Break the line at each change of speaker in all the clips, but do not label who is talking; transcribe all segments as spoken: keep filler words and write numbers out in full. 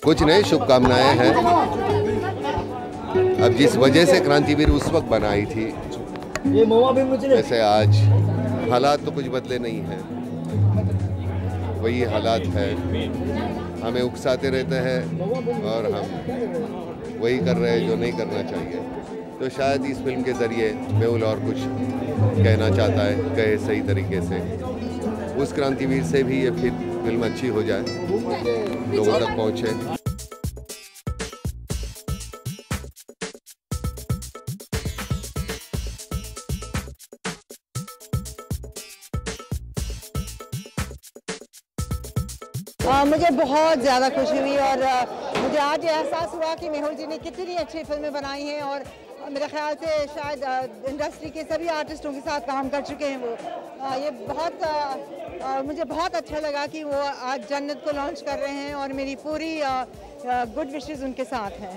कुछ नहीं, शुभकामनाएं हैं। अब जिस वजह से क्रांतिवीर उस वक्त बनाई थी, वैसे आज हालात तो कुछ बदले नहीं हैं, वही हालात है। हमें उकसाते रहते हैं और हम वही कर रहे हैं जो नहीं करना चाहिए। तो शायद इस फिल्म के ज़रिए मेहुल और कुछ कहना चाहता है, कहे सही तरीके से। उस क्रांतिवीर से भी ये फिल्म अच्छी हो जाए, लोगों तक पहुँचे।
आ, मुझे बहुत ज़्यादा खुशी हुई और आ, मुझे आज ये एहसास हुआ कि मेहुल जी ने कितनी अच्छी फिल्में बनाई हैं और मेरे ख्याल से शायद आ, इंडस्ट्री के सभी आर्टिस्टों के साथ काम कर चुके हैं वो। आ, ये बहुत आ, आ, मुझे बहुत अच्छा लगा कि वो आज जन्नत को लॉन्च कर रहे हैं और मेरी पूरी गुड विशेस उनके साथ हैं।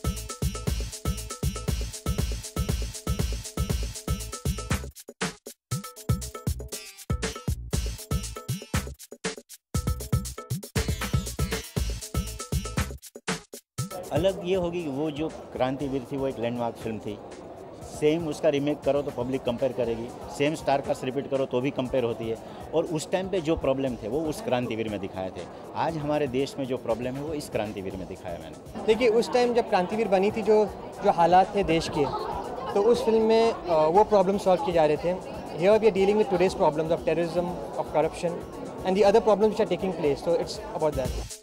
अलग ये होगी कि वो जो क्रांतिवीर थी वो एक लैंडमार्क फिल्म थी। सेम उसका रीमेक करो तो पब्लिक कंपेयर करेगी, सेम स्टार कास्ट रिपीट करो तो भी कंपेयर होती है। और उस टाइम पे जो प्रॉब्लम थे वो उस क्रांतिवीर में दिखाए थे। आज हमारे देश में जो प्रॉब्लम है वो इस क्रांतिवीर में दिखाया मैंने।
देखिए, उस टाइम जब क्रांतिवीर बनी थी, जो जो हालात थे देश के, तो उस फिल्म में वो प्रॉब्लम सॉल्व किए जा रहे थे। Here we are dealing with today's problems of terrorism, of corruption and the other problems which are taking place, so it's about that.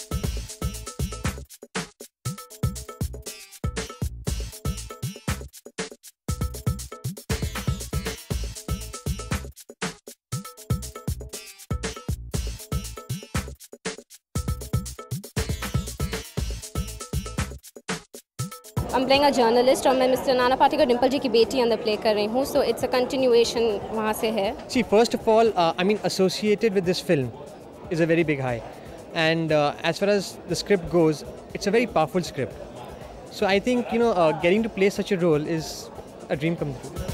I'm playing a journalist और मैं मिस्टर नाना पाटेकर डिम्पल जी की बेटी अंदर प्ले कर रही हूँ, so it's a continuation वहाँ से है।
See, first of all, uh, I mean, associated with this film is a very big high, and uh, as far as the script goes, it's a very powerful script. So I think, you know, uh, getting to play such a role is a dream come true.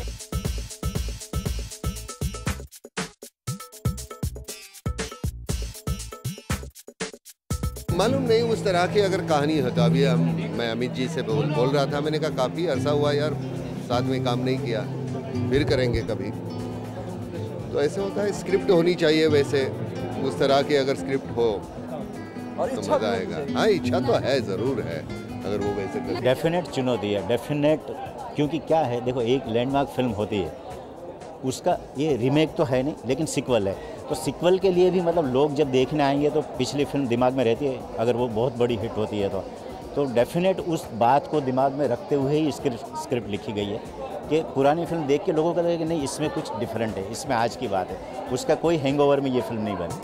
मालूम नहीं उस तरह की अगर कहानी होता। अभी हम मैं अमित जी से बोल बोल रहा था, मैंने कहा काफ़ी अरसा हुआ यार साथ में काम नहीं किया, फिर करेंगे कभी। तो ऐसे होता है, स्क्रिप्ट होनी चाहिए। वैसे उस तरह की अगर स्क्रिप्ट हो तो मज़ा आएगा। हाँ, इच्छा तो है, ज़रूर है, अगर वो वैसे कर।
डेफिनेट चुनौती है, डेफिनेट। क्योंकि क्या है, देखो, एक लैंडमार्क फिल्म होती है, उसका ये रीमेक तो है नहीं लेकिन सिक्वल है। तो सिक्वल के लिए भी मतलब लोग जब देखने आएंगे तो पिछली फिल्म दिमाग में रहती है, अगर वो बहुत बड़ी हिट होती है तो तो डेफिनेट उस बात को दिमाग में रखते हुए ही स्क्रिप्ट स्क्रिप्ट लिखी गई है कि पुरानी फिल्म देख के लोगों को लगे कि नहीं, इसमें कुछ डिफरेंट है, इसमें आज की बात है। उसका कोई हैंगओवर में ये फिल्म नहीं बनी।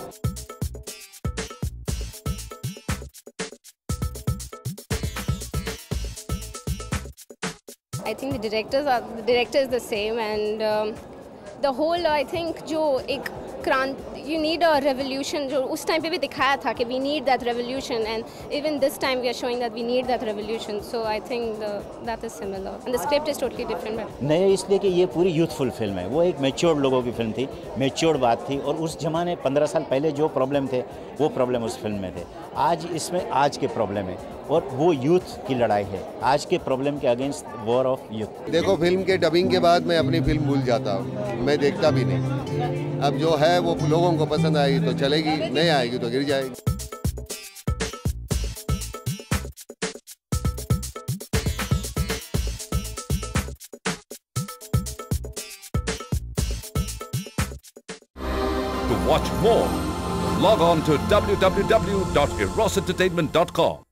I think the directors are the director is the same and um, the whole I think जो एक क्रांत you need a revolution जो उस टाइम पे भी दिखाया था कि we need that revolution and even this time we are showing that we need that revolution, so I think the, that is similar and the script is totally different.
नए इसलिए कि ये पूरी यूथफुल फिल्म है, वो एक matured लोगों की फिल्म थी, मैच्योर्ड बात थी। और उस जमाने पंद्रह साल पहले जो प्रॉब्लम थे वो प्रॉब्लम उस फिल्म में थे। आज इसमें आज के प्रॉब्लम है और वो यूथ की लड़ाई है, आज के प्रॉब्लम के अगेंस्ट वॉर ऑफ यूथ।
देखो, फिल्म के डबिंग के बाद मैं अपनी फिल्म भूल जाता हूँ, मैं देखता भी नहीं। अब जो है वो लोगों को पसंद आएगी तो चलेगी, नहीं आएगी तो गिर जाएगी।
To watch more, log on to w w w dot eros entertainment dot com.